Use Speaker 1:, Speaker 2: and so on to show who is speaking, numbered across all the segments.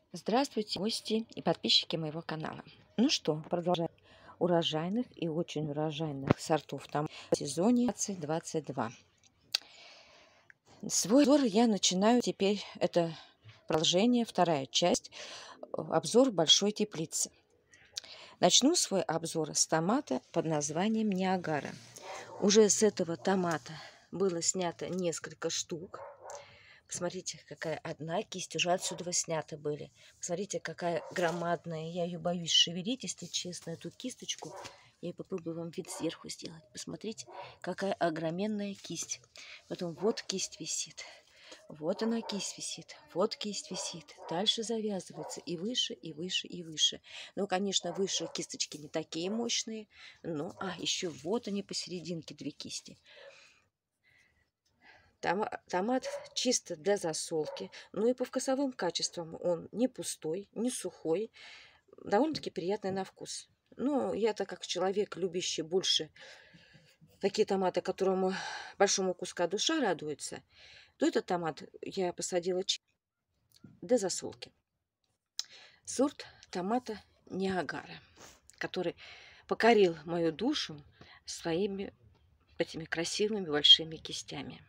Speaker 1: Здравствуйте, гости и подписчики моего канала. Ну что, продолжаем урожайных и очень урожайных сортов там в сезоне 2022. Свой обзор я начинаю теперь, это продолжение, вторая часть, обзор большой теплицы. Начну свой обзор с томата под названием Ниагара. Уже с этого томата было снято несколько штук. Посмотрите, какая одна кисть уже отсюда снята были. Посмотрите, какая громадная. Я ее боюсь шевелить, если честно, эту кисточку. Я попробую вам вид сверху сделать. Посмотрите, какая огроменная кисть. Потом вот кисть висит. Вот она кисть висит. Вот кисть висит. Дальше завязывается и выше, и выше, и выше. Ну, конечно, выше кисточки не такие мощные. Но, еще вот они посерединке две кисти. Томат чисто для засолки. Ну и по вкусовым качествам он не пустой, не сухой. Довольно-таки приятный на вкус. Ну, я-то как человек, любящий больше такие томаты, которому большому куска душа радуется, то этот томат я посадила для засолки. Сорт томата Ниагара, который покорил мою душу своими этими красивыми большими кистями.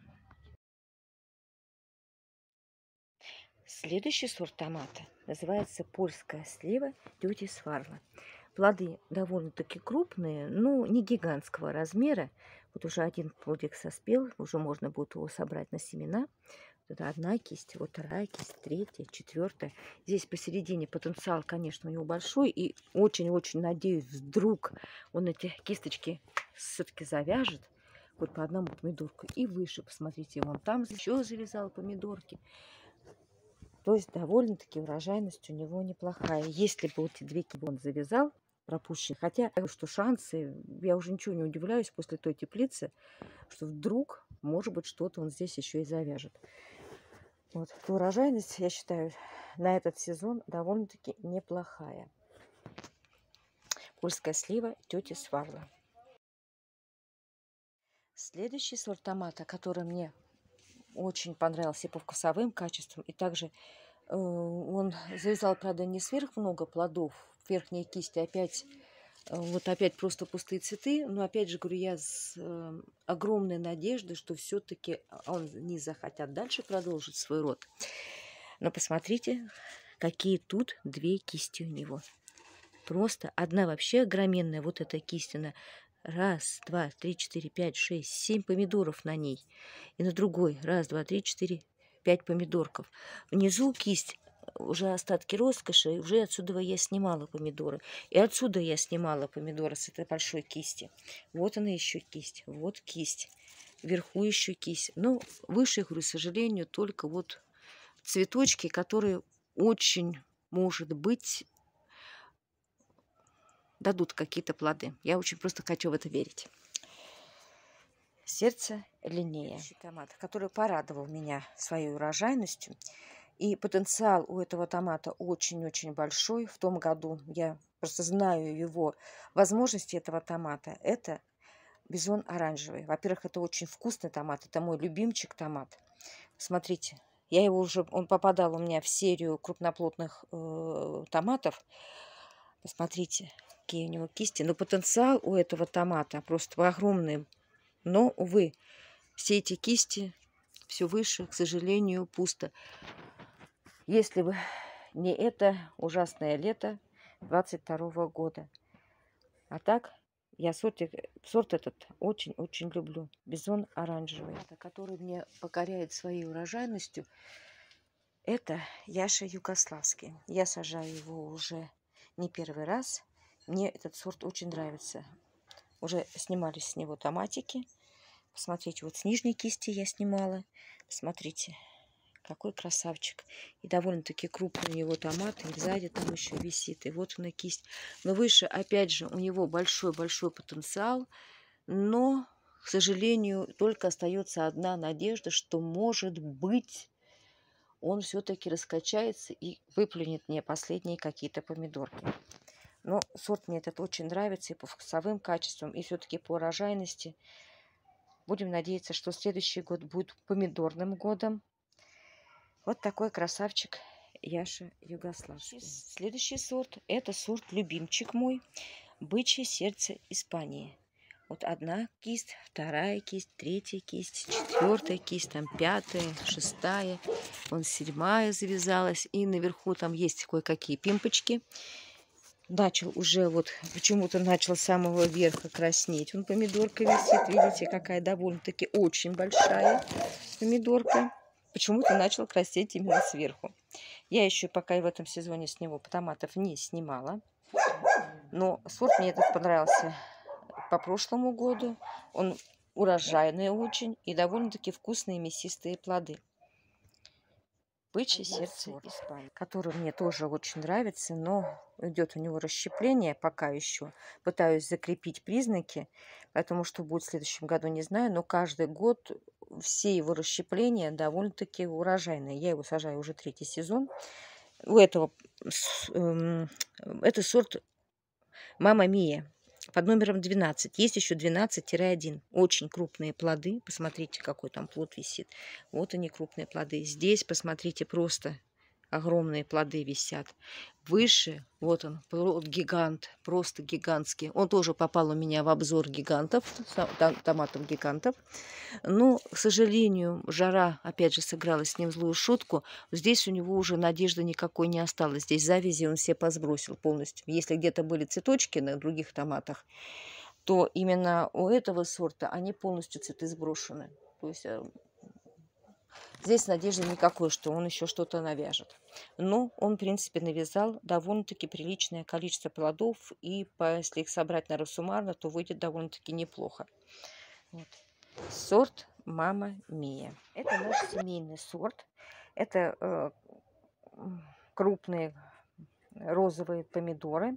Speaker 1: Следующий сорт томата называется польская слива тети Сварла. Плоды довольно-таки крупные, но не гигантского размера. Вот уже один плодик соспел, уже можно будет его собрать на семена. Это одна кисть, вот вторая кисть, третья, четвертая. Здесь посередине потенциал, конечно, у него большой. И очень-очень надеюсь, вдруг он эти кисточки все-таки завяжет. Вот по одному помидорку. И выше, посмотрите, вон там еще завязал помидорки. То есть довольно-таки урожайность у него неплохая. Если бы вот эти две киби он завязал, пропущенные, хотя что шансы, я уже ничего не удивляюсь после той теплицы, что вдруг, может быть, что-то он здесь еще и завяжет. Вот, то урожайность, я считаю, на этот сезон довольно-таки неплохая. Польская слива тети Сварла. Следующий сорт томата, который мне очень понравился и по вкусовым качествам, и также он завязал, правда, не сверх много плодов. Верхняя кисть опять, вот опять просто пустые цветы. Но опять же, говорю, я с огромной надеждой, что все-таки они захотят дальше продолжить свой род. Но посмотрите, какие тут две кисти у него. Просто одна вообще огроменная, вот эта кисть, она раз, два, три, четыре, пять, шесть, 7 помидоров на ней. И на другой раз, два, три, четыре, 5 помидорков. Внизу кисть, уже остатки роскоши, уже отсюда я снимала помидоры. И отсюда я снимала помидоры с этой большой кисти. Вот она еще кисть, вот кисть. Вверху еще кисть. Но выше, говорю, к сожалению, только вот цветочки, которые очень, может быть, дадут какие-то плоды. Я очень просто хочу в это верить. Сердце Линнея. Томат, который порадовал меня своей урожайностью. И потенциал у этого томата очень-очень большой. В том году я просто знаю его возможности этого томата. Это бизон оранжевый. Во-первых, это очень вкусный томат. Это мой любимчик томат. Смотрите, я его уже, он попадал у меня в серию крупноплотных томатов. Посмотрите, какие у него кисти. Но потенциал у этого томата просто огромный. Но, увы, все эти кисти все выше, к сожалению, пусто. Если бы не это ужасное лето 22 года. А так, я сорт этот очень-очень люблю. Бизон оранжевый, который мне покоряет своей урожайностью. Это Яша Югославский. Я сажаю его уже не первый раз. Мне этот сорт очень нравится. Уже снимались с него томатики. Посмотрите, вот с нижней кисти я снимала. Посмотрите, какой красавчик. И довольно-таки крупный у него томат. И сзади там еще висит. И вот она кисть. Но выше, опять же, у него большой-большой потенциал. Но, к сожалению, только остается одна надежда, что, может быть, он все-таки раскачается и выплюнет мне последние какие-то помидорки. Но сорт мне этот очень нравится и по вкусовым качествам, и все-таки по урожайности. Будем надеяться, что следующий год будет помидорным годом. Вот такой красавчик Яша Югославский. Следующий сорт – это сорт любимчик мой, бычье сердце Испании. Вот одна кисть, вторая кисть, третья кисть, четвертая кисть, там пятая, шестая, вон седьмая завязалась. И наверху там есть кое-какие пимпочки. Начал уже вот, почему-то начал с самого верха краснеть. Вон помидорка висит, видите, какая довольно-таки очень большая помидорка. Почему-то начал краснеть именно сверху. Я еще пока и в этом сезоне с него томатов не снимала. Но сорт мне этот понравился по прошлому году. Он урожайный очень и довольно-таки вкусные мясистые плоды. Бычье сердце Испании, который мне тоже очень нравится, но идет у него расщепление пока еще. Пытаюсь закрепить признаки, поэтому что будет в следующем году, не знаю, но каждый год все его расщепления довольно-таки урожайные. Я его сажаю уже третий сезон. У этого это сорт Мама Мия под номером 12. Есть еще 12-1. Очень крупные плоды. Посмотрите, какой там плод висит. Вот они, крупные плоды. Здесь, посмотрите, просто огромные плоды висят. Выше, вот он, гигант, просто гигантский. Он тоже попал у меня в обзор гигантов, томатов гигантов. Но, к сожалению, жара, опять же, сыграла с ним злую шутку. Здесь у него уже надежды никакой не осталось. Здесь завязи он все позбросил полностью. Если где-то были цветочки на других томатах, то именно у этого сорта они полностью цветы сброшены. То есть здесь надежды никакой, что он еще что-то навяжет. Но он, в принципе, навязал довольно-таки приличное количество плодов. И если их собрать на суммарно, то выйдет довольно-таки неплохо. Вот. Сорт Мама Мия. Это наш семейный сорт. Это крупные розовые помидоры.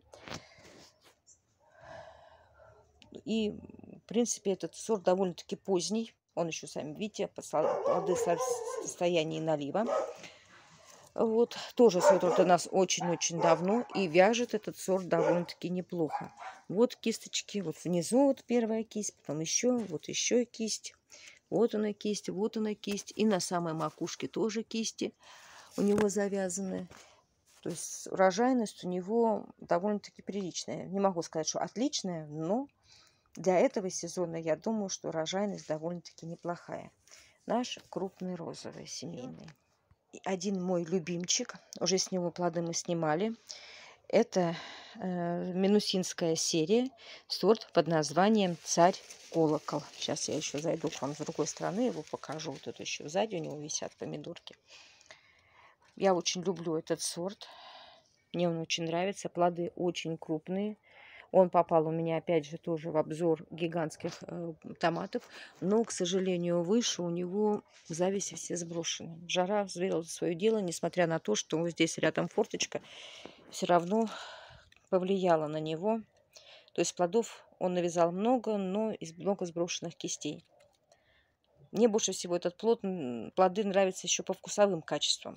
Speaker 1: И, в принципе, этот сорт довольно-таки поздний. Он еще, сами видите, плоды в состоянии налива. Вот, тоже сорт у нас очень-очень давно. И вяжет этот сорт довольно-таки неплохо. Вот кисточки. Вот внизу вот первая кисть, потом еще, вот еще кисть. Вот она кисть, вот она кисть. И на самой макушке тоже кисти у него завязаны. То есть урожайность у него довольно-таки приличная. Не могу сказать, что отличная, но для этого сезона я думаю, что урожайность довольно-таки неплохая. Наш крупный розовый семейный. Один мой любимчик, уже с него плоды мы снимали. Это минусинская серия, сорт под названием Царь Колокол. Сейчас я еще зайду к вам с другой стороны, его покажу. Вот тут еще сзади у него висят помидорки. Я очень люблю этот сорт. Мне он очень нравится. Плоды очень крупные. Он попал у меня, опять же, тоже в обзор гигантских томатов. Но, к сожалению, выше у него завязи все сброшены. Жара сделала свое дело, несмотря на то, что здесь рядом форточка, все равно повлияла на него. То есть плодов он навязал много, но из много сброшенных кистей. Мне больше всего этот плоды нравятся еще по вкусовым качествам.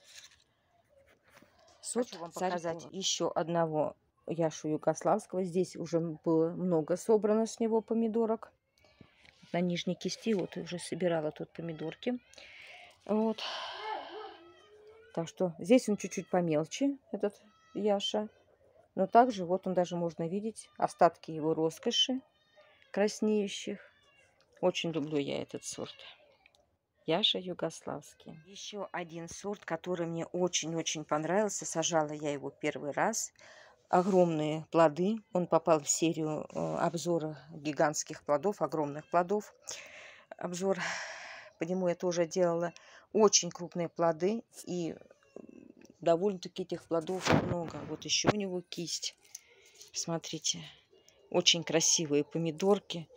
Speaker 1: Сорт хочу вам показать еще одного Яшу Югославского. Здесь уже было много собрано с него помидорок. На нижней кисти вот уже собирала тут помидорки. Вот. Так что здесь он чуть-чуть помельче, этот Яша. Но также вот он даже можно видеть остатки его роскоши краснеющих. Очень люблю я этот сорт. Яша Югославский. Еще один сорт, который мне очень-очень понравился. Сажала я его первый раз. Огромные плоды. Он попал в серию обзора гигантских плодов, огромных плодов. Обзор по нему я тоже делала. Очень крупные плоды. И довольно-таки этих плодов много. Вот еще у него кисть. Смотрите. Очень красивые помидорки.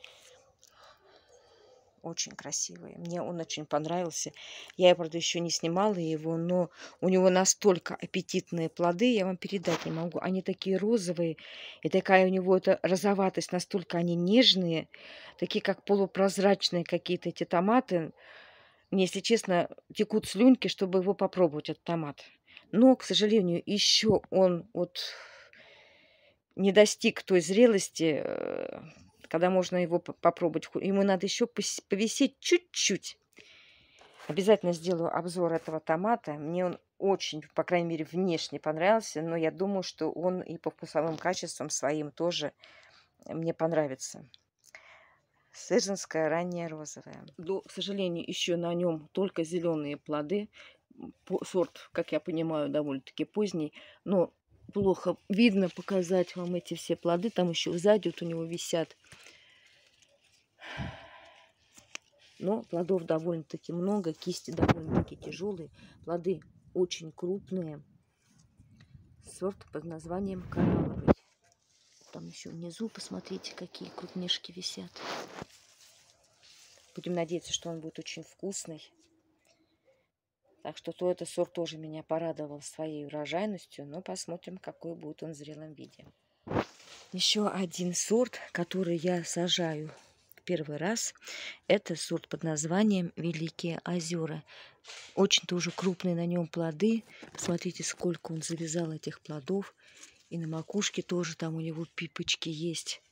Speaker 1: Очень красивые. Мне он очень понравился. Я, правда, еще не снимала его, но у него настолько аппетитные плоды, я вам передать не могу. Они такие розовые, и такая у него эта розоватость, настолько они нежные, такие как полупрозрачные какие-то эти томаты. Мне, если честно, текут слюнки, чтобы его попробовать, этот томат. Но, к сожалению, еще он вот не достиг той зрелости, когда можно его попробовать. Ему надо еще повисеть чуть-чуть. Обязательно сделаю обзор этого томата. Мне он очень, по крайней мере, внешне понравился, но я думаю, что он и по вкусовым качествам своим тоже мне понравится. Сырзинская ранняя розовая. К сожалению, еще на нем только зеленые плоды. Сорт, как я понимаю, довольно-таки поздний, но плохо видно показать вам эти все плоды. Там еще сзади вот у него висят. Но плодов довольно-таки много, кисти довольно-таки тяжелые, плоды очень крупные. Сорт под названием коралловый. Там еще внизу, посмотрите, какие крупнешки висят. Будем надеяться, что он будет очень вкусный. Так что этот сорт тоже меня порадовал своей урожайностью, но посмотрим, какой будет он в зрелом виде. Еще один сорт, который я сажаю в первый раз, это сорт под названием Великие озера. Очень тоже крупные на нем плоды. Посмотрите, сколько он завязал этих плодов. И на макушке тоже там у него пипочки есть.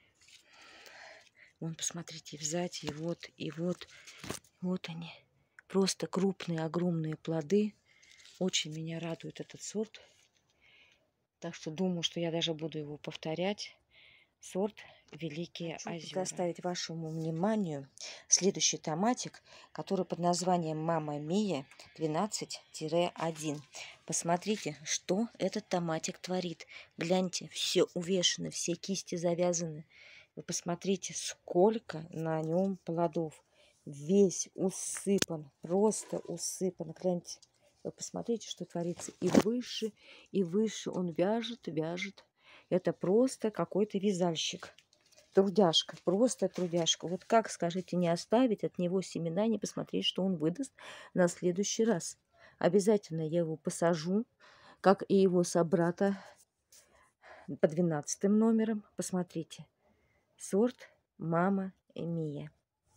Speaker 1: Вон, посмотрите, сзади, и вот. Вот они. Просто крупные, огромные плоды. Очень меня радует этот сорт. Так что думаю, что я даже буду его повторять. Сорт Великие озера. Предоставить вашему вниманию следующий томатик, который под названием Мама Мия 12-1. Посмотрите, что этот томатик творит. Гляньте, все увешано, все кисти завязаны. Вы посмотрите, сколько на нем плодов. Весь усыпан, просто усыпан. Гляньте, вы посмотрите, что творится. И выше он вяжет. Это просто какой-то вязальщик. Трудяшка, просто трудяшка. Вот как, скажите, не оставить от него семена, не посмотреть, что он выдаст на следующий раз. Обязательно я его посажу, как и его собрата по 12 номерам. Посмотрите. Сорт Мама Мия.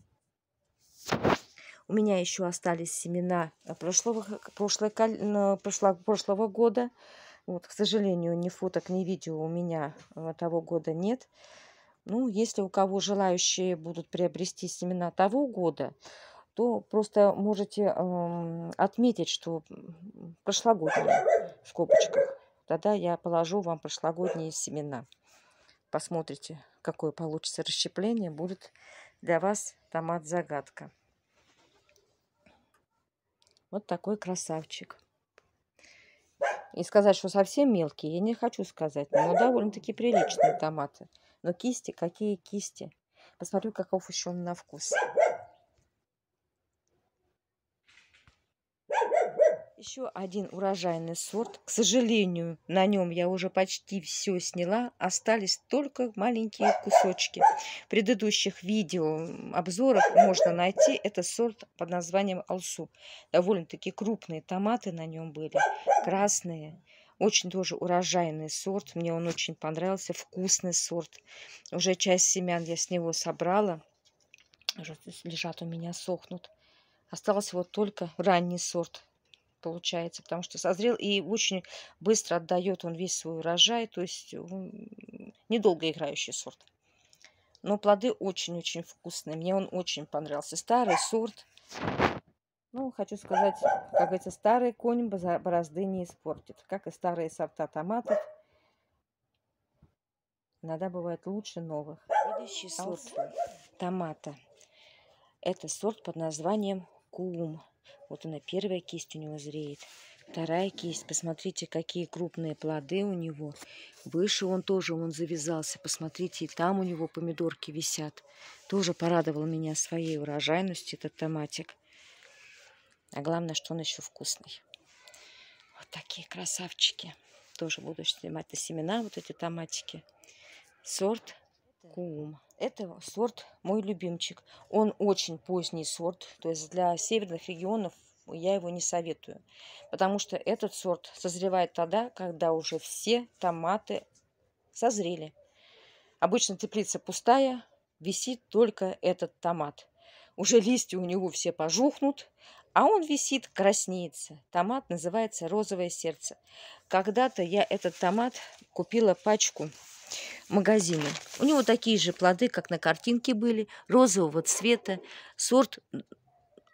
Speaker 1: У меня еще остались семена прошлого года. Вот, к сожалению, ни фоток, ни видео у меня того года нет. Ну, если у кого желающие будут приобрести семена того года, то просто можете отметить, что прошлогодние в скобочках. Тогда я положу вам прошлогодние семена. Посмотрите, какое получится расщепление. Будет для вас томат-загадка. Вот такой красавчик. И сказать, что совсем мелкие, я не хочу сказать. Но довольно-таки приличные томаты. Но кисти, какие кисти. Посмотрю, каков еще он на вкус. Еще один урожайный сорт. К сожалению, на нем я уже почти все сняла. Остались только маленькие кусочки. В предыдущих видео, обзорах можно найти. Это сорт под названием Алсу. Довольно-таки крупные томаты на нем были. Красные. Очень тоже урожайный сорт. Мне он очень понравился. Вкусный сорт. Уже часть семян я с него собрала. Уже лежат у меня, сохнут. Остался вот только ранний сорт. Получается, потому что созрел и очень быстро отдает он весь свой урожай. То есть недолго играющий сорт. Но плоды очень-очень вкусные. Мне он очень понравился. Старый сорт. Ну, хочу сказать, как говорится, старый конь борозды не испортит. Как и старые сорта томатов. Иногда бывает лучше новых. Следующий сорт томата. Это сорт под названием Куум. Вот она, первая кисть у него зреет. Вторая кисть. Посмотрите, какие крупные плоды у него. Выше он тоже завязался. Посмотрите, и там у него помидорки висят. Тоже порадовал меня своей урожайностью этот томатик. А главное, что он еще вкусный. Вот такие красавчики. Тоже буду снимать на семена, вот эти томатики. Сорт Куум. Это сорт мой любимчик. Он очень поздний сорт. То есть для северных регионов я его не советую. Потому что этот сорт созревает тогда, когда уже все томаты созрели. Обычно теплица пустая, висит только этот томат. Уже листья у него все пожухнут, а он висит, краснеется. Томат называется розовое сердце. Когда-то я этот томат купила пачку в магазине. У него такие же плоды, как на картинке были, розового цвета. Сорт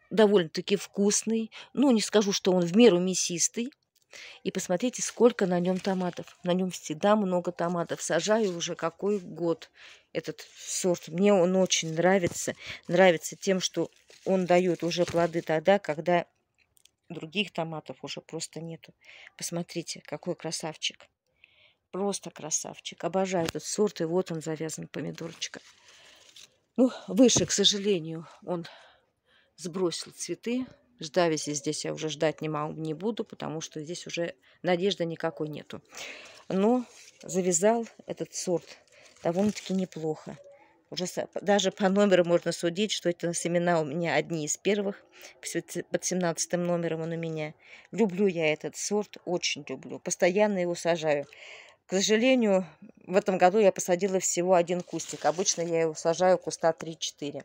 Speaker 1: довольно-таки вкусный. Ну, не скажу, что он в меру мясистый. И посмотрите, сколько на нем томатов. На нем всегда много томатов. Сажаю уже какой год этот сорт. Мне он очень нравится. Нравится тем, что он дает уже плоды тогда, когда других томатов уже просто нету. Посмотрите, какой красавчик. Просто красавчик. Обожаю этот сорт. И вот он завязан, помидорчика. Ну, выше, к сожалению, он сбросил цветы. Ждависи здесь я уже ждать не буду, потому что здесь уже надежды никакой нету. Но завязал этот сорт довольно-таки неплохо. Уже даже по номеру можно судить, что это семена у меня одни из первых. Под 17 номером он у меня. Люблю я этот сорт, очень люблю. Постоянно его сажаю. К сожалению, в этом году я посадила всего один кустик. Обычно я его сажаю куста 3-4.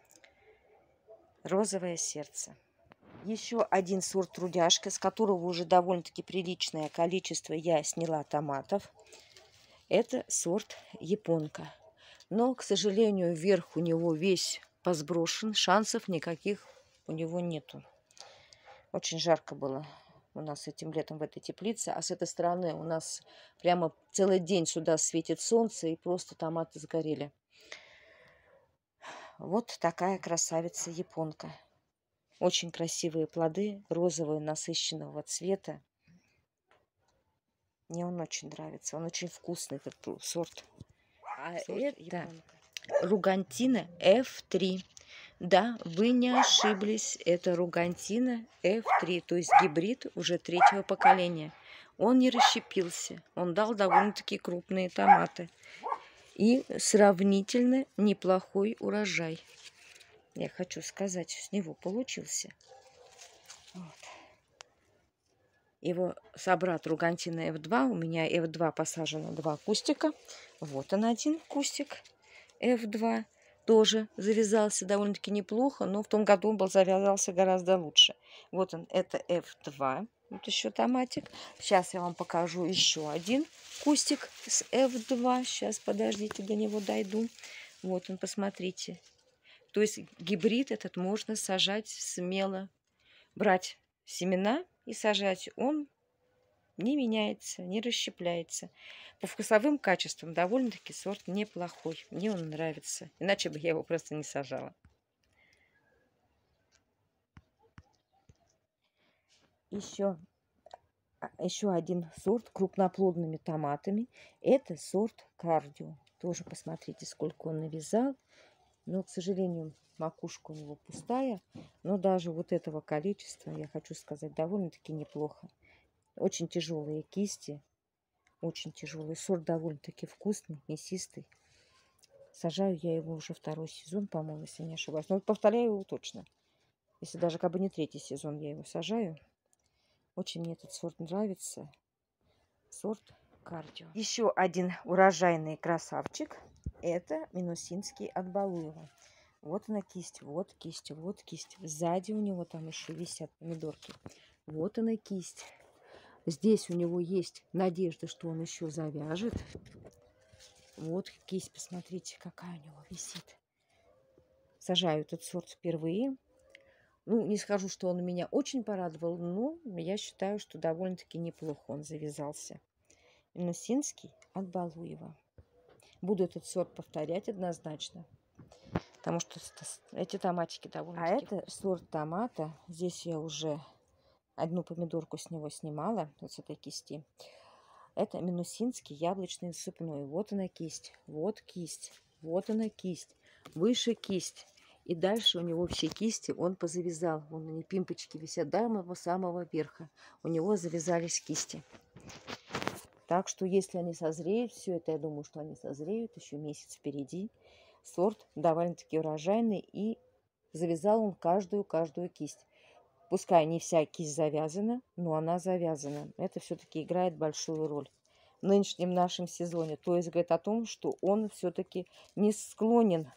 Speaker 1: Розовое сердце. Еще один сорт трудяшка, с которого уже довольно-таки приличное количество я сняла томатов. Это сорт японка. Но, к сожалению, верх у него весь посброшен. Шансов никаких у него нету. Очень жарко было у нас этим летом в этой теплице. А с этой стороны у нас прямо целый день сюда светит солнце. И просто томаты сгорели. Вот такая красавица японка. Очень красивые плоды, розовые, насыщенного цвета. Мне он очень нравится. Он очень вкусный, этот сорт. А сорт это японка. Ругантина F3. Да, вы не ошиблись. Это ругантина F3, то есть гибрид уже 3-го поколения. Он не расщепился. Он дал довольно-таки крупные томаты. И сравнительно неплохой урожай. Я хочу сказать, с него получился. Вот. Его собрат ругантина F2. У меня F2 посажено 2 кустика. Вот он один кустик F2. Тоже завязался довольно-таки неплохо, но в том году он завязался гораздо лучше. Вот он, это F2. Вот еще томатик. Сейчас я вам покажу еще один кустик с F2. Сейчас, подождите, до него дойду. Вот он, посмотрите. То есть гибрид этот можно сажать смело. Брать семена и сажать. Он не меняется, не расщепляется. По вкусовым качествам довольно-таки сорт неплохой. Мне он нравится. Иначе бы я его просто не сажала. Еще один сорт крупноплодными томатами. Это сорт Кардио. Тоже посмотрите, сколько он навязал. Но, к сожалению, макушка у него пустая. Но даже вот этого количества, я хочу сказать, довольно-таки неплохо. Очень тяжелые кисти. Очень тяжелый. Сорт довольно-таки вкусный, мясистый. Сажаю я его уже 2-й сезон, по-моему, если не ошибаюсь. Но повторяю его точно. Если даже как бы не 3-й сезон я его сажаю. Очень мне этот сорт нравится. Сорт Кардио. Еще один урожайный красавчик. Это минусинский от Балуева. Вот она кисть, вот кисть, вот кисть. Сзади у него там еще висят помидорки. Вот она кисть. Здесь у него есть надежда, что он еще завяжет. Вот кисть, посмотрите, какая у него висит. Сажаю этот сорт впервые. Ну, не скажу, что он меня очень порадовал, но я считаю, что довольно-таки неплохо он завязался. Минусинский от Балуева. Буду этот сорт повторять однозначно. Потому что эти томатики довольно-таки... А это сорт томата. Здесь я уже одну помидорку с него снимала, вот с этой кисти. Это минусинский яблочный сыпной. Вот она кисть, вот кисть, вот она кисть, выше кисть. И дальше у него все кисти он позавязал. Вон они пимпочки висят до самого верха. У него завязались кисти. Так что если они созреют, все это, я думаю, что они созреют, еще месяц впереди. Сорт довольно-таки урожайный, и завязал он каждую кисть. Пускай не вся кисть завязана, но она завязана. Это все-таки играет большую роль в нынешнем нашем сезоне. То есть говорит о том, что он все-таки не склонен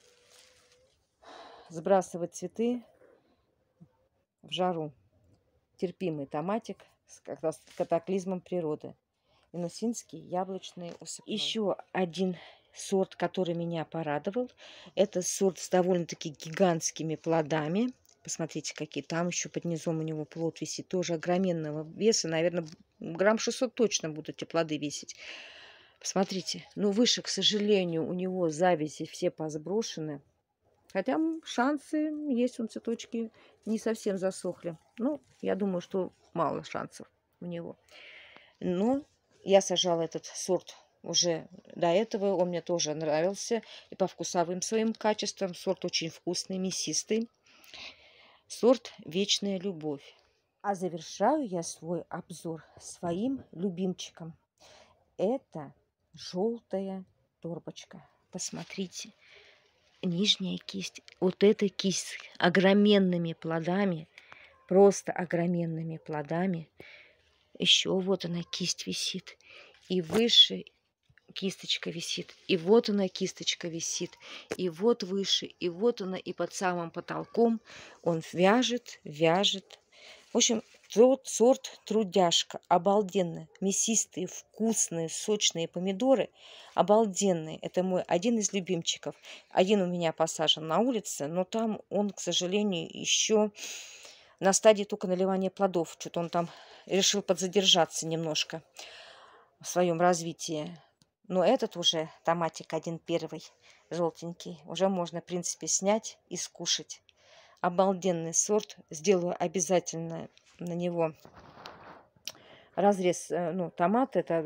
Speaker 1: сбрасывать цветы в жару. Терпимый томатик с катаклизмом природы. Минусинский яблочный усыпной. Еще один сорт, который меня порадовал. Это сорт с довольно-таки гигантскими плодами. Посмотрите, какие там еще под низом у него плод висит. Тоже огроменного веса. Наверное, грамм 600 точно будут эти плоды весить. Посмотрите. Но выше, к сожалению, у него завязи все посброшены. Хотя шансы есть, он цветочки не совсем засохли. Ну, я думаю, что мало шансов у него. Но я сажала этот сорт уже до этого. Он мне тоже нравился. И по вкусовым своим качествам. Сорт очень вкусный, мясистый. Сорт «Вечная любовь». А завершаю я свой обзор своим любимчиком. Это желтая торбочка. Посмотрите. Нижняя кисть. Вот эта кисть огроменными плодами. Просто огроменными плодами. Еще вот она кисть висит. И выше кисточка висит. И вот она кисточка висит. И вот выше. И вот она. И под самым потолком он вяжет, вяжет. В общем, тот сорт трудяшка. Обалденно. Мясистые, вкусные, сочные помидоры. Обалденные. Это мой один из любимчиков. Один у меня посажен на улице, но там он, к сожалению, еще на стадии только наливания плодов. Что-то он там решил подзадержаться немножко в своем развитии. Но этот уже томатик один первый, желтенький, уже можно, в принципе, снять и скушать. Обалденный сорт. Сделаю обязательно на него разрез, ну, томат. Это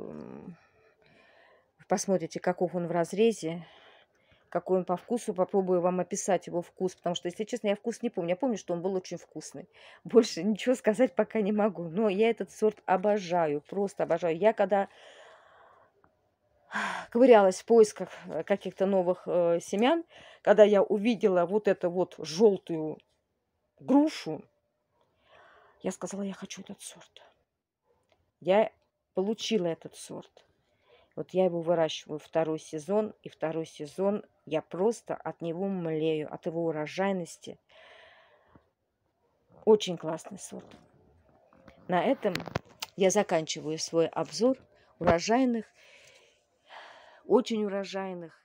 Speaker 1: посмотрите, каков он в разрезе, какой он по вкусу. Попробую вам описать его вкус, потому что, если честно, я вкус не помню. Я помню, что он был очень вкусный. Больше ничего сказать пока не могу. Но я этот сорт обожаю, просто обожаю. Я когда ковырялась в поисках каких-то новых семян, когда я увидела вот эту вот желтую грушу, я сказала, я хочу этот сорт. Я получила этот сорт. Вот я его выращиваю второй сезон, и второй сезон я просто от него млею, от его урожайности. Очень классный сорт. На этом я заканчиваю свой обзор урожайных, очень урожайных